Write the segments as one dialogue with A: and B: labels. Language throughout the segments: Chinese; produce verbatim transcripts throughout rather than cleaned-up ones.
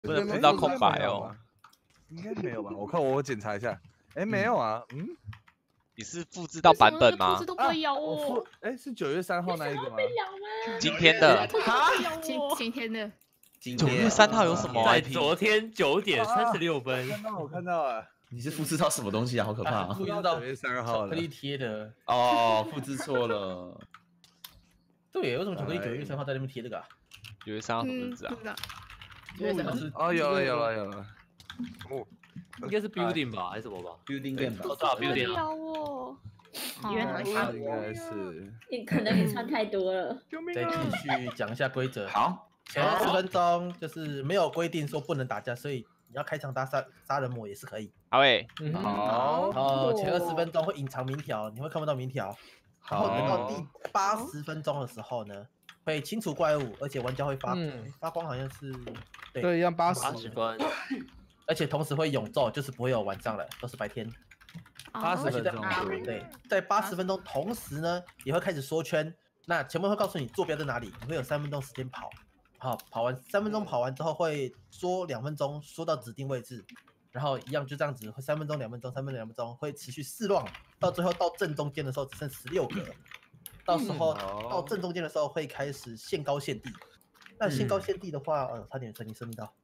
A: 不能复到空白哦。
B: 应该没有吧？我看我检查一下。哎，没有啊。嗯。
A: 你是复制到版本吗？
C: 都不会咬
B: 我复哎是九月三号那一个吗？
A: 今天的。
C: 今今天的。
A: 九月三号有什么？
D: 在昨天九点三十六分。
B: 看到我看到了。
E: 你是复制到什么东西啊？好可怕啊！
B: 复制到九月三号
D: 巧克力贴的。
E: 哦，复制错了。
D: 对，为什么巧克力九月三号在那边贴这个啊？
A: 九月三号什么日子啊？
D: 九月三号是
B: 哦，有了有了有了。
D: 哦，应该是 building 吧，还是什么吧
E: ？building game 吧。
D: 哦，对啊 ，building 啊。
C: 哦。
B: 原来是应该是。
F: 你可能你穿太多了。
D: 再继续讲一下规则。
E: 好。
D: 前二十分钟就是没有规定说不能打架，所以你要开场打杀杀人魔也是可以。
A: 好诶，
B: 好。
D: 然后前二十分钟会隐藏名条，你会看不到名条。然后等到第八十分钟的时候呢，会清除怪物，而且玩家会发发光，好像是
B: 对，对，要八十
D: 八十分。而且同时会永昼，就是不会有晚上了，都是白天。
B: 八十分钟。
D: 对，在八十分钟同时呢，也会开始缩圈。那前面会告诉你坐标在哪里，你会有三分钟时间跑。好，跑完三分钟跑完之后会缩两分钟，缩到指定位置，然后一样就这样子，会三分钟、两分钟、三分钟、两分钟，会持续四浪，到最后到正中间的时候只剩十六格，到时候到正中间的时候会开始限高限地。那限高限地的话，呃，差点曾经生命到。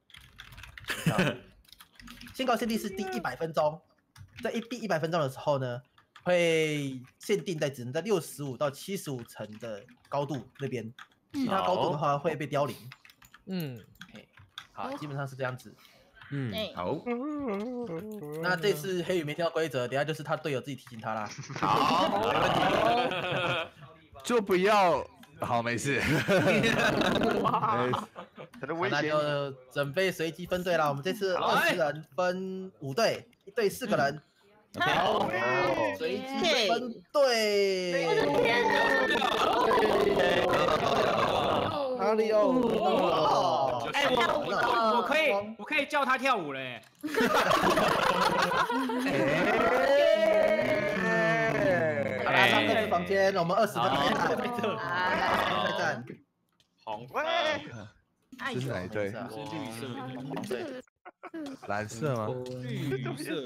D: 限高限地是第一百分钟，在一第一百分钟的时候呢，会限定在只能在六十五到七十五层的高度那边。其他高度的话会被凋零。
B: 嗯，
D: 好，基本上是这样子。
E: 嗯，好。
D: 那这次黑羽没听到规则，等下就是他队友自己提醒他啦。
E: 好，
D: 没问题。
B: 就不要，好，没事。
D: 那就准备随机分队啦。我们这次二十人分五队，一队四个人。好，随机分队。
F: 我的天哪！
D: 哪里有？
G: 哎，我我我可以我可以叫他跳舞嘞。
D: 好啦，上各自房间，我们二十分钟开战。
H: 红
B: 喂，这是哪一队？
D: 是绿色，黄色。
B: 蓝色吗？
G: 绿色。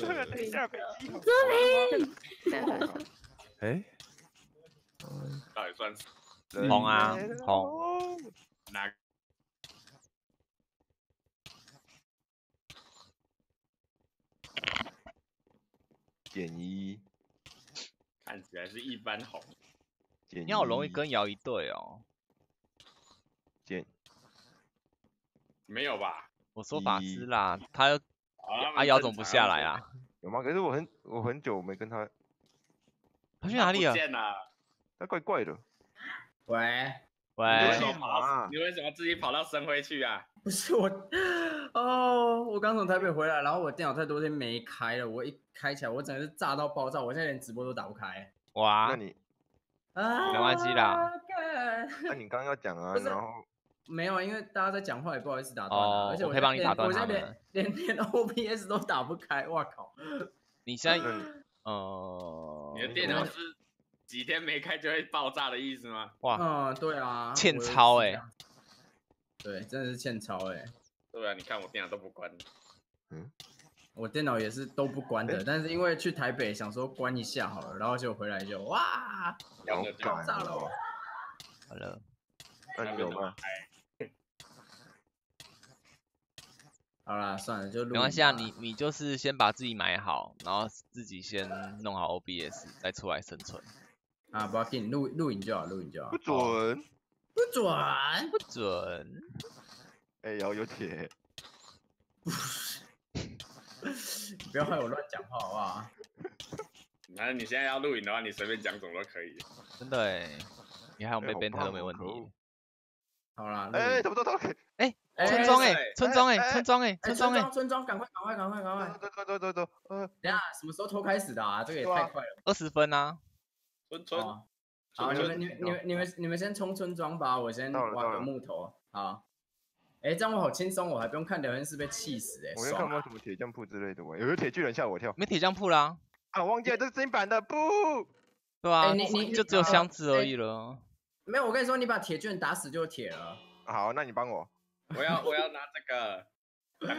B: 哎，
H: 到底算
A: 红啊，红。
H: 哪？
I: 减一，
H: 看起来是一般红。
A: 你好容易跟瑶一队哦。
I: 减。
H: 没有吧？
A: 我说法师啦，他阿瑶怎么不下来啊？
I: 有吗？可是我很我很久没跟他。
A: 他去哪里了？
I: 他怪怪的。
H: 喂
A: 喂。
H: 你为什么自己跑到深灰去啊？
J: 不是我，哦，我刚从台北回来，然后我电脑太多天没开了，我一开起来，我整个是炸到爆炸，我现在连直播都打不开。
A: 哇。
I: 那你。
J: 啊。
A: 没关系啦。
I: 那你刚刚要讲啊，然后。
J: 没有，因为大家在讲话，也不好意思打断啊。而且
A: 我可以帮你打断
J: 他们。我现在连连连 O B S 都打不开，哇靠！
A: 你现在，呃，
H: 你的电脑是几天没开就会爆炸的意思吗？
A: 哇，
J: 嗯，对啊，
A: 欠操哎。
J: 对，真的是欠操哎。
H: 对啊，你看我电脑都不关。
J: 嗯。我电脑也是都不关的，但是因为去台北想说关一下好了，然后就回来就哇，爆炸了。
A: 好了。
I: 那你有吗？
J: 好啦，算了，就录。
A: 没关系啊，你你就是先把自己买好，然后自己先弄好 O B S， 再出来生存。
J: 啊，不要紧，录录影就好，录影就好。
I: 不准，
J: 不准，
A: 不准。
I: 哎，瑶有铁。
J: 你不要害我乱讲话好不好？
H: 反正你现在要录影的话，你随便讲什么都可以。
A: 真的哎，你还有被 ban 都没问题。
J: 好啦，
I: 哎，怎么都都
A: 哎。村庄哎，村庄哎，村庄哎，
J: 村
A: 庄哎，
J: 村庄，赶快赶快赶快赶快，
I: 走走走走走，呃，
J: 等下什么时候偷开始的啊？这个也太快了。
A: 二十分啊。
H: 村村。
J: 好，你们你们你们你们你们先冲村庄吧，我先挖个木头。好。哎，这样我好轻松，我还不用看聊天室被气死哎。
I: 我又看不到什么铁匠铺之类的，我有个铁巨人吓我跳。
A: 没铁匠铺啦。
I: 啊，我忘记了，这是新版的不？
A: 对啊，你你就只有箱子而已了。
J: 没有，我跟你说，你把铁巨人打死就有铁了。
I: 好，那你帮我。
H: 我要我要拿这个。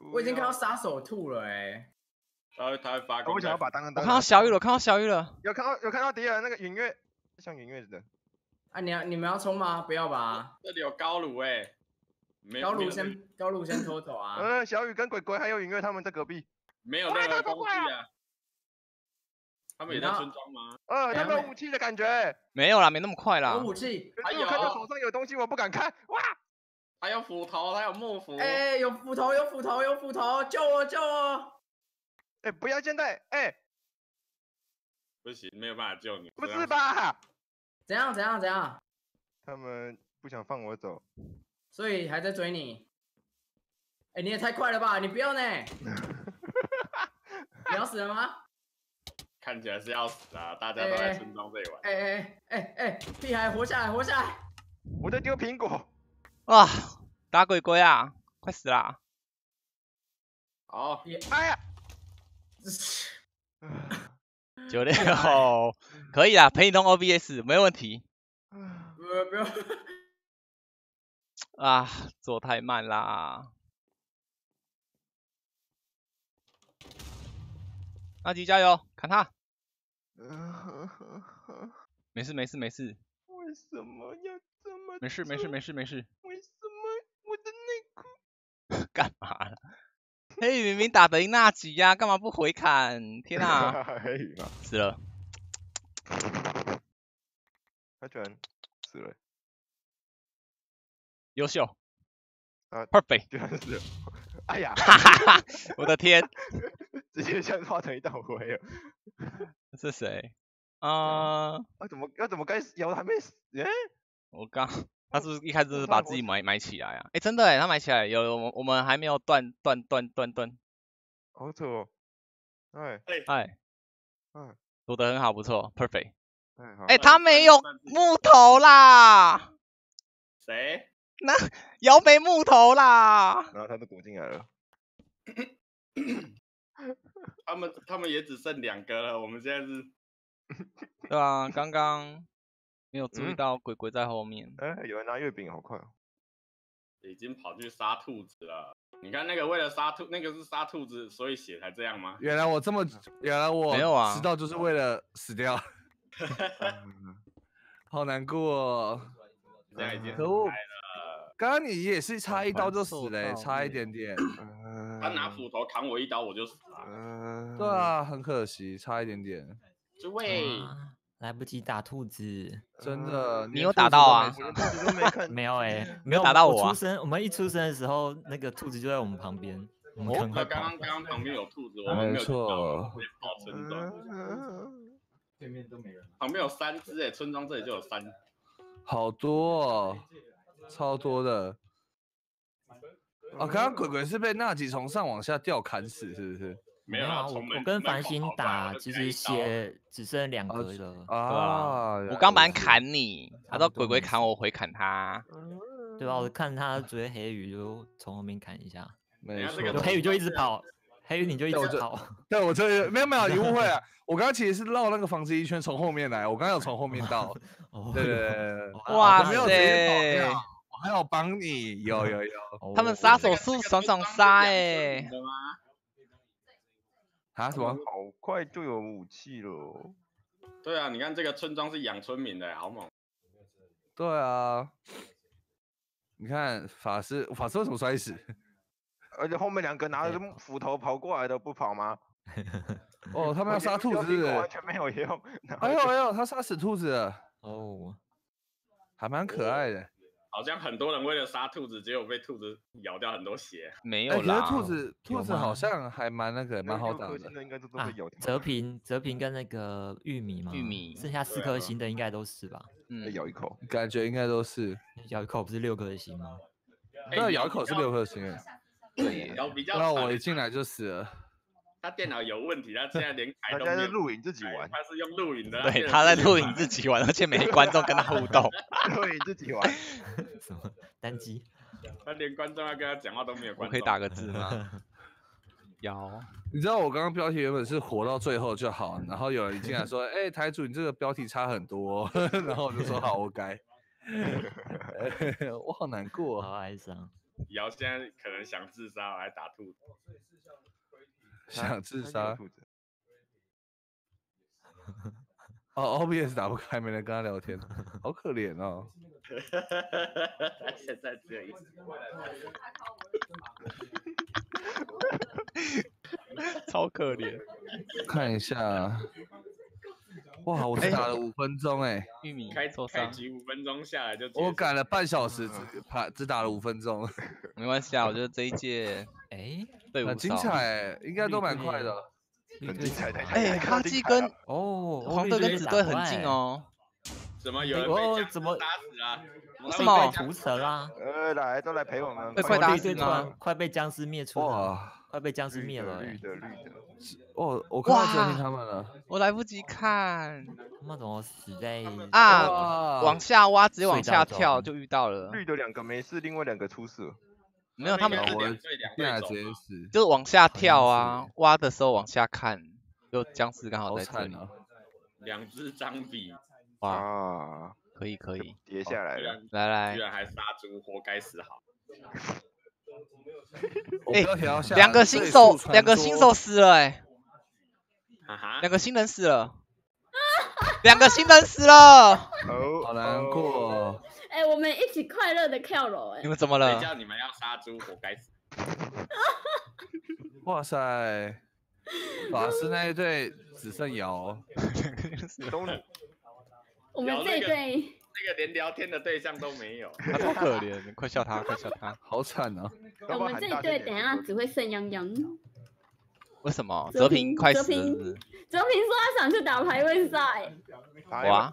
J: 我已经看到杀手兔了哎。
H: 他会他会发光。
I: 我想要把当当。
A: 我看到小雨了，我看到小雨了。
I: 有看到有看到敌人那个云月，像云月的。
J: 啊，你要你们要冲吗？不要吧。
H: 这里有高炉哎。
J: 高炉先高炉先拖走啊。
I: 呃，小雨跟鬼鬼还有云月他们在隔壁。
H: 没有任何攻击啊。他们也在村庄吗？
I: 呃，他们有武器的感觉。
A: 没有啦，没那么快啦。
J: 有武器。
I: 可是我看到手上有东西，我不敢看。哇！
H: 还有斧头，还有木斧。
J: 哎，有斧头，有斧头，有斧头，救我，救我！
I: 哎，不要现在，哎，
H: 不行，没有办法救你。
I: 不是吧？
J: 怎样？怎样？怎样？
I: 他们不想放我走，
J: 所以还在追你。哎，你也太快了吧！你不要呢。你要死了吗？
H: 看起来是要死啊！大家都在村庄这里玩。
J: 哎哎哎哎，屁孩，活下来，活下来！
I: 我在丢苹果。
A: 哇，打鬼鬼啊，快死啦！
H: 好，
I: 哎呀，
A: 九六可以啊，陪你弄 O B S 没问题。
J: 不不用。
A: 啊，做太慢啦。阿吉加油，砍他！没事没事没事。
I: 为什么要这么？
A: 没事没事没事没事。
I: 为什么我的内
A: 裤？干嘛了？黑羽明明打得赢纳吉呀，干嘛不回砍？天啊！
I: 黑羽嘛，
A: 死了。
I: 他居然死了。
A: 优秀。
I: 啊
A: ，perfect。
I: 居然死了。哎呀！
A: 哈哈哈！我的天！
I: 直接像化成一道灰了。
A: 是谁？啊、呃！
I: 啊怎么要怎么该死？咬还没死？哎、欸，
A: 我刚他是不是一开始是把自己埋埋起来啊？哎、欸，真的哎，他埋起来有我我们还没有断断断断断。
I: 好丑哦！哎
A: 哎
I: 哎，
A: 做得很好，不错 ，perfect。
I: 哎，
A: 哎、欸，他没有木头啦。
H: 谁？
A: 那瑶没木头啦。
I: 然后他都躲进来了。
H: 他们他们也只剩两个了，我们现在是。
A: 对啊，刚刚没有注意到鬼鬼在后面。
I: 哎、嗯欸，有人拿月饼，好快哦！
H: 已经跑去杀兔子了。你看那个为了杀兔，那个是杀兔子，所以血才这样吗？
B: 原来我这么，原来我
A: 没有啊，
B: 迟到就是为了死掉。好难过哦。
H: 现在已经
B: 可恶。刚刚你也是差一刀就死了、欸，差一点点。
H: 他拿斧头砍我一刀，我就死了。
B: 嗯、对啊，很可惜，差一点点。
H: 诸位，
K: 啊、来不及打兔子，
B: 真的，
A: 你有打到啊？
K: 没有哎、欸，
A: 没有打到我、啊。
K: 出生，我们一出生的时候，那个兔子就在我们旁边。我们
H: 刚刚刚刚旁边有兔子，我们没有听到，直接跑村庄。
J: 对面都没人。
H: 旁边有三只哎，村庄这里就有三。
B: 好多哦。超多的，哦，刚刚鬼鬼是被纳吉从上往下吊砍死，是不是？
H: 没有啊，
K: 我我跟繁星打，其实血只剩两格了。
B: 啊，
A: 我刚本来砍你，他说鬼鬼砍我，回砍他。
K: 对啊，我看他追黑羽就从后面砍一下，
B: 没错，
K: 黑羽就一直跑，黑羽你就一直跑。
B: 对，我这没有没有，你误会了，我刚刚其实是绕那个房子一圈，从后面来，我刚刚有从后面到。对对对，
A: 哇塞！
B: 没有直接跑掉。我还有帮你，有有有，
A: 他们杀手是爽爽杀哎！
B: 啊什么？
I: 好快就有武器了。
H: 对啊，你看这个村庄是养村民的，好猛。
B: 对啊，你看法师，法师为什么摔死？
I: 而且后面两个拿着斧头跑过来的不跑吗？
B: 哦，他们要杀兔子是不是？
I: 完全没有用。
B: 哎呦哎呦，他杀死兔子了。
K: 哦，
B: 还蛮可爱的。
H: 好像很多人为了杀兔子，结果被兔子咬掉很多血。
A: 没有啦，
B: 欸、可是兔子兔子好像还蛮那个，蛮好打的。
K: 啊，泽平泽平跟那个玉米嘛，
A: 玉米
K: 剩下四颗星的应该都是吧？
A: 嗯，
I: 咬一口，
B: 感觉应该都是。
K: 咬一口不是六颗星吗？
B: 对、欸，咬一口是六颗星诶。
H: 对，咬比较。
B: 那我一进来就死了。
H: 他电脑有问题，他现在连开都没有。
I: 他在录影自己玩，
H: 他是用录影的。
A: 对，他在录影自己玩，而且没观众跟他互动。
I: 录影自己玩。
K: 什么单机？
H: 他连观众要跟他讲话都没有观众。
A: 我可以打个字吗？有。
B: 你知道我刚刚标题原本是活到最后就好，然后有人进来说：“哎、欸，台主，你这个标题差很多。”然后我就说：“好，我改。”我好难过，
K: 好哀伤。
H: 瑶现在可能想自杀，我还打兔子。
B: 想自杀。哦 ，O B S 打不开，没人跟他聊天，好可怜哦。
H: 现在只有一次。
A: 超可怜。
B: 看一下，哇，我只打了五分钟哎，
A: 玉米
H: 开
A: 受伤，
H: 开局五分钟下来就。
B: 我赶了半小时，只打只打了五分钟。
A: 没关系啊，我觉得这一届
K: 哎，
A: 队伍
B: 很精彩，应该都蛮快的。
I: 很精彩的。
A: 哎，哈基跟
K: 哦，
A: 黄队跟紫队很近哦。
H: 怎么有人被僵尸打死啊？
K: 为什么？屠城啦！
I: 呃，来都来陪我们。
A: 被快打死吗？
K: 快被僵尸灭出了，快被僵尸灭了。
I: 绿的绿的。
B: 哦，我看到哲平他们了，
A: 我来不及看。
K: 他们怎么死在
A: 啊？往下挖，直接往下跳就遇到了。
I: 绿的两个没事，另外两个出事。
A: 没有，他们
H: 我
B: 现直接死，
A: 就是往下跳啊，挖的时候往下看，就僵尸刚好在这里。
H: 两只张比，
A: 哇，可以可以，
I: 跌下来了，
A: 来来，
H: 居然还杀猪，活该死好。
A: 哎，两个新手，两个新手死了哎，两个新人死了，两个新人死了，
I: 哦，
B: 好难过。
F: 哎，我们一起快乐的跳楼哎！
A: 你们怎么了？
H: 谁叫你们要杀猪，活该死！
B: 哇塞，法师那一队只剩瑶，
F: 我们这一队
H: 那个连聊天的对象都没有，
A: 他超可怜，你快笑他，快笑他，
B: 好惨啊！
F: 我们这一队等下只会剩泱泱。
A: 为什么？泽平快死了。
F: 泽平说他想去打排位赛。
A: 哇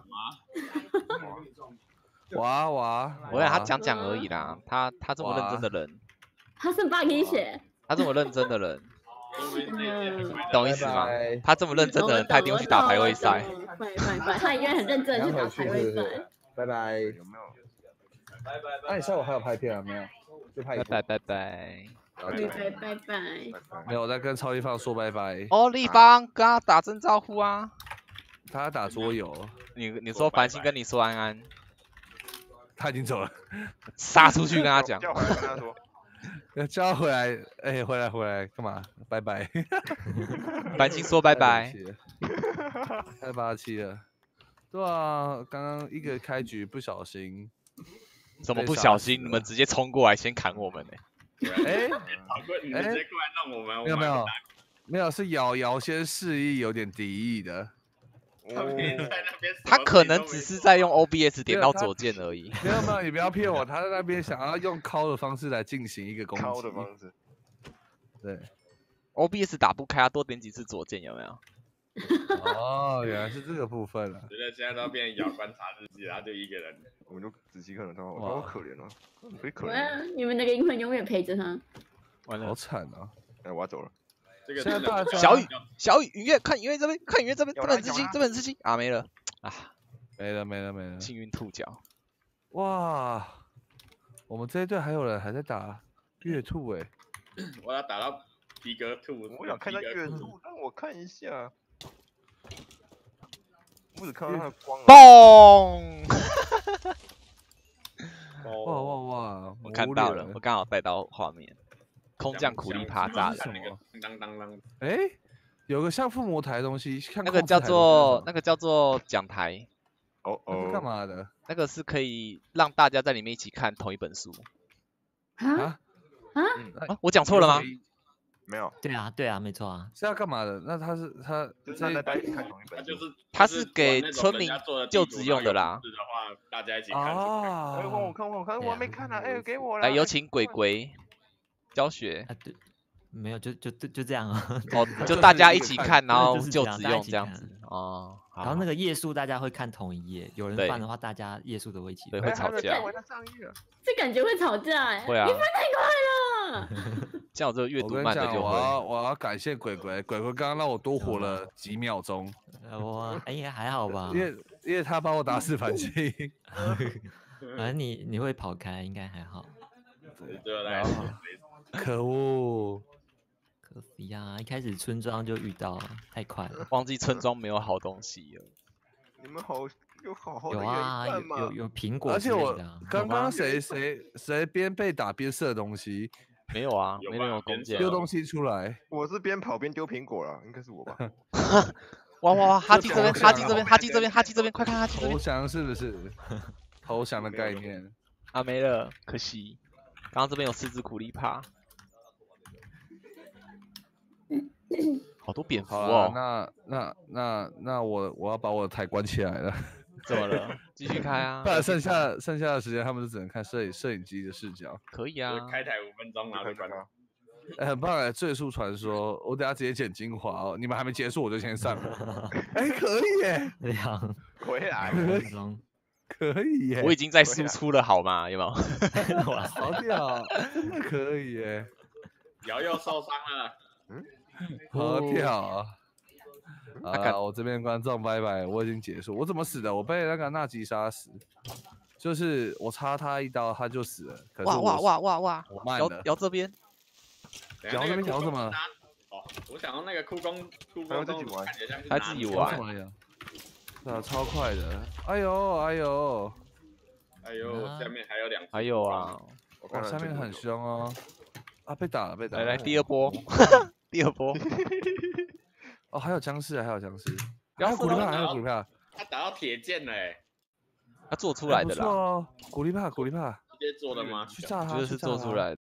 B: 哇哇！
A: 我让他讲讲而已啦，他他这么认真的人，
F: 他是八滴血，
A: 他这么认真的人，懂意思吗？他这么认真的人，他一定会去打排位赛。
F: 他应该很认真的去打排位赛。
B: 拜拜。有没有？拜拜。那你下午还有拍片啊？没有？就拍。
A: 拜拜拜拜。
F: 拜拜拜拜。
B: 没有，我在跟超立方说拜拜。
A: 哦，立方跟他打声招呼啊。
B: 他打桌游。
A: 你你说繁星跟你说安安。
B: 他已经走了，
A: 杀出去跟他讲。
I: 叫回来跟他说，
B: 叫他回来，哎、欸，回来回来干嘛？拜拜。
A: 繁星说拜拜。
B: 太霸气了。对啊，刚刚一个开局不小心。
A: 怎么不小心？你们直接冲过来先砍我们呢、
B: 欸？哎，
H: 你们直接过来弄我们，
B: 没有没有没有，是瑶瑶先示意有点敌意的。
A: 他可能只是在用 O B S 点到左键而已。
B: 没有没有，你不要骗我，他在那边想要用敲的方式来进行一个攻击。
I: 敲的方式。
B: 对
A: ，O B S 打不开，多点几次左键有没有？
B: 哦，原来是这个部分了。
H: 觉得现在都变遥观察日记，然后就一个人，
I: 我就仔细看了他，我好可怜哦，可以可
F: 怜。你们那个灵魂永远陪着他。
B: 完了，好惨啊！
I: 哎，我要走了。
H: 这个
B: 现在大家
A: 小雨小雨云月看云月这边，看云月这边，这边很吃惊，这边很吃惊啊，没了啊，
B: 没了没了没了，
A: 幸运兔脚。
B: 哇，我们这一队还有人还在打月兔哎，
H: 我要打到皮革兔，
I: 我想看到月兔，让我看一下。我只看到他的光。
A: 嘣！
B: 哇哇哇！
A: 我看到了，我刚好带到画面。空降苦力怕炸
B: 什
H: 么？当当当！
B: 哎，有个像附魔台的东西，
A: 那个叫做那个叫做讲台。
I: 哦哦。
B: 干嘛的？
A: 那个是可以让大家在里面一起看同一本书。
F: 啊
A: 啊！我讲错了吗？
I: 没有。
K: 对啊对啊，没错啊。
B: 是要干嘛的？那他是他
I: 在在看同一本，
H: 就是
A: 他是给村民就职用的啦。
H: 是的话，大家一起看。
B: 啊！
I: 哎，我看我看我没看啊！哎，给我
A: 来，有请鬼鬼。教学
K: 啊，对，没有，就就就就这样啊。
A: 哦，就大家一起看，然后就只用这样子。哦。
K: 然后那个页数大家会看同一页，有人翻的话，大家页数都会一起。
A: 对，会吵架。
F: 这感觉会吵架哎。
A: 会啊。
F: 你翻太快了。
A: 像我这个阅读慢的就会。
B: 我要我要感谢鬼鬼，鬼鬼刚刚让我多活了几秒钟。
K: 我哎呀还好吧。
B: 因为因为他帮我打四反击。
K: 反正你你会跑开，应该还好。
H: 对。
B: 可恶，
K: 可惜呀！一开始村庄就遇到，太快了，
A: 忘记村庄没有好东西了。
I: 你们好有好好
K: 有啊，有有有苹果，
B: 而且我刚刚谁谁谁边被打边射东西？
A: 没有啊，没有弓箭，
B: 丢东西出来。
I: 我是边跑边丢苹果了，应该是我吧？
A: 哇哇哇！哈基这边，哈基这边，哈基这边，哈基这边，快看哈基这边！
B: 投降是不是？投降的概念
A: 啊，没了，可惜。刚刚这边有四只苦力怕，好多蝙蝠哦。
B: 那那那那我我要把我的台关起来了。
A: 怎么了？继续开啊！
B: 不然剩下剩下的时间，他们就只能看摄影摄影机的视角。
A: 可以啊，
H: 开台五分钟，然后就关掉。
B: 哎，很棒哎！赘述传说，我等下直接剪精华哦。你们还没结束，我就先上了。哎，可以耶！
K: 两
I: 回来，
B: 可以耶！
A: 我已经在输出了，好吗？有没有？
B: 哇，好屌，真的可以耶！
H: 瑶瑶受伤了，
B: 嗯，好屌啊！啊！我这边观众拜拜，我已经结束。我怎么死的？我被那个纳吉杀死，就是我插他一刀，他就死了。可是
A: 哇哇哇哇哇！
B: 我慢了。
A: 摇这边，
B: 摇这边摇什么？
H: 哦，我想要那个酷工，酷工
I: 自己玩，
A: 他自己玩。
B: 啊，超快的！哎呦哎呦
H: 哎呦，下面还有两，
A: 还有啊，
B: 哇，下面很凶哦。啊，被打了被打了！
A: 来来，第二波，第二波。
B: 哦，还有僵尸，还有僵尸，还有古力帕，还有古力帕。
H: 他打到铁剑了，哎，
A: 他做出来的啦。
B: 哦，古力帕，古力帕，
H: 直接做的吗？
B: 去炸他，
A: 就是做出来的。